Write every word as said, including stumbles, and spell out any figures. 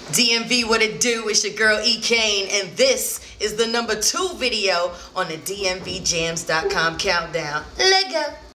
D M V, what it do? It's your girl E. Kane, and this is the number two video on the D M V jams dot com countdown. Let go.